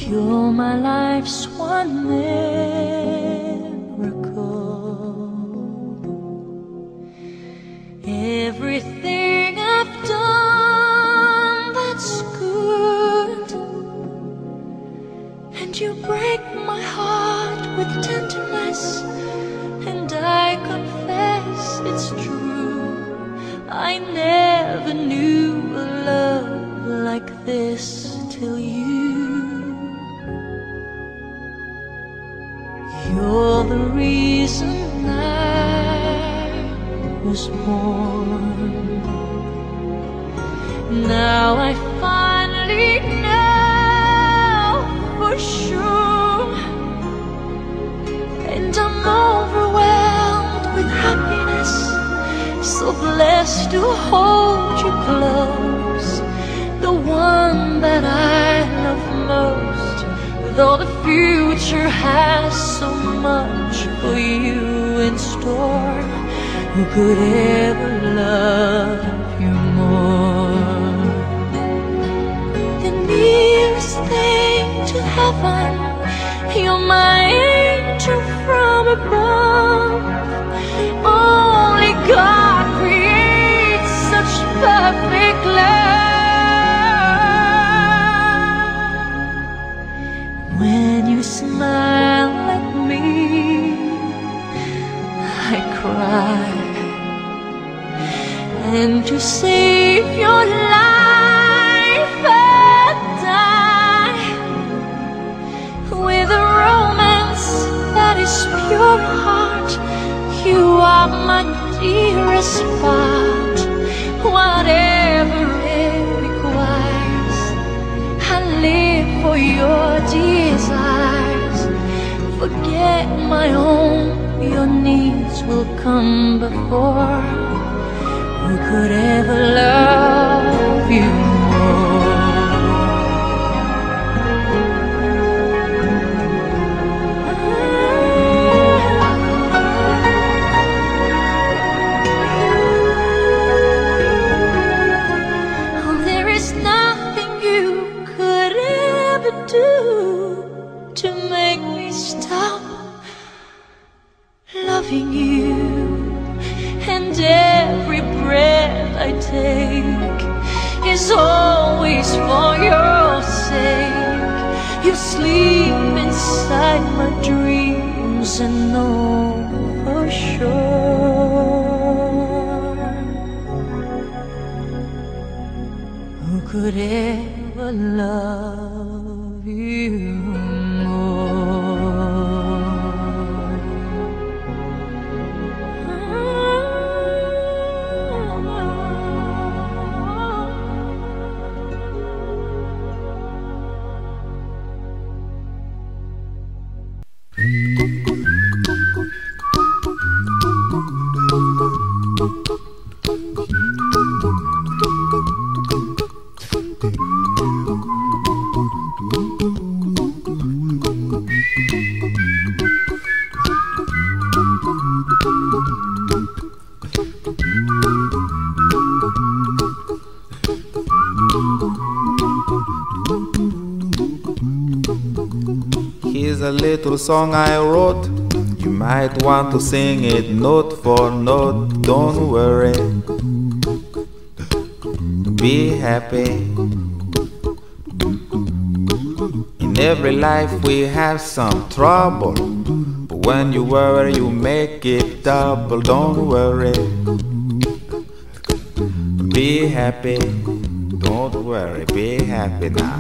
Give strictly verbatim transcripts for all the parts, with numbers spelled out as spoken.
You're my life's one miracle. Everything I've done that's good, and you break my heart with tenderness, and I confess it's true. I never knew a love like this till you. You're the reason I was born. Now I finally know for sure, and I'm overwhelmed with happiness, so blessed to hold you close, the one that I love most. Though the future has so much for you in store, who could ever love you more? The nearest thing to heaven, you're my angel from above. Only God creates such perfect love. When you smile at me, I cry, and to save your life I die. With a romance that is pure heart, you are my dearest part. Whatever it requires, I live for your desires. Forget my own, your needs will come before. Who could ever love you more? Oh, there is nothing you could ever do to make me stop loving you. And every breath I take is always for your sake. You sleep inside my dreams and know for sure, who could ever love you more? Here's a little song I wrote. You might want to sing it note for note. Don't worry, be happy. In every life we have some trouble, but when you worry you make it double. Don't worry, be happy. Don't worry, be happy now.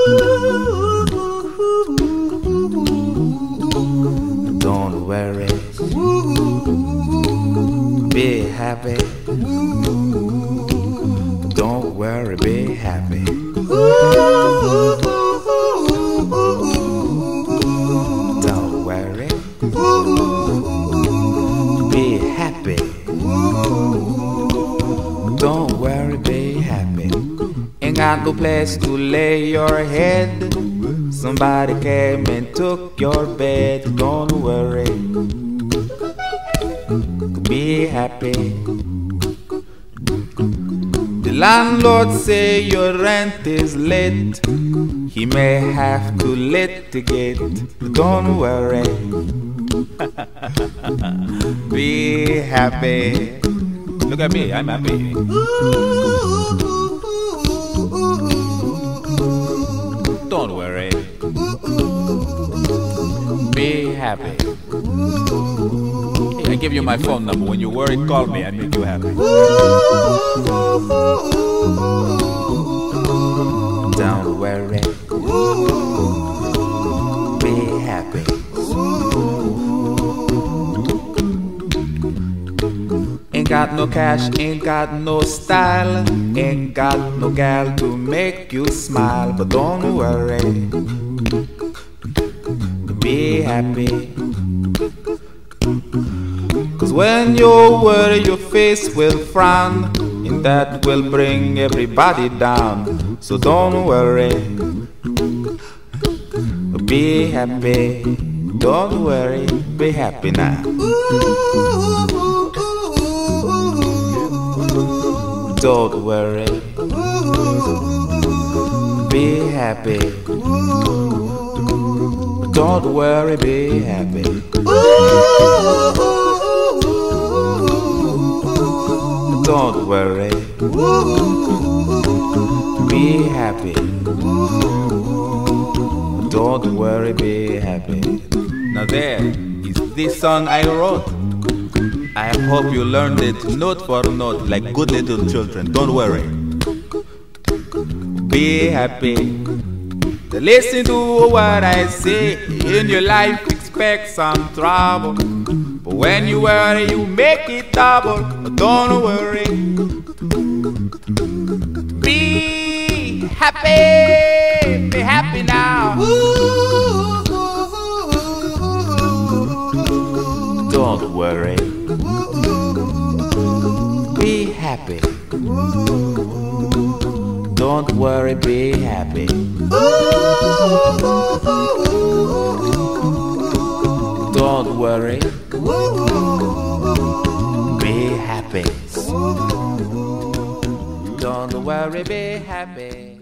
Don't worry, be happy. Don't worry, be happy. Don't worry, be happy. Don't worry, be happy. Ain't got no place to lay your head. Somebody came and took your bed. Don't worry, be happy. The landlord say your rent is late. He may have to litigate. Don't worry. Be happy. Look at me, I'm happy. Don't worry. Be happy. I give you my phone number. When you worry, call me. I make you happy. Don't worry. Be happy. Ain't got no cash, ain't got no style, ain't got no gal to make you smile. But don't worry. Be happy. Cause when you worry, your face will frown, and that will bring everybody down. So don't worry. Be happy. Don't worry. Be happy now. Don't worry. Be happy. Don't worry, be happy. Don't worry. Be happy. Don't worry, be happy. Now there is this song I wrote. I hope you learned it note for note like good little children. Don't worry. Be happy. Listen to what I say. In your life expect some trouble, but when you worry you make it double. Don't worry. Be happy. Be happy now. Don't worry. Be happy. Don't worry, be happy. Don't worry. Be happy. Don't worry, be happy.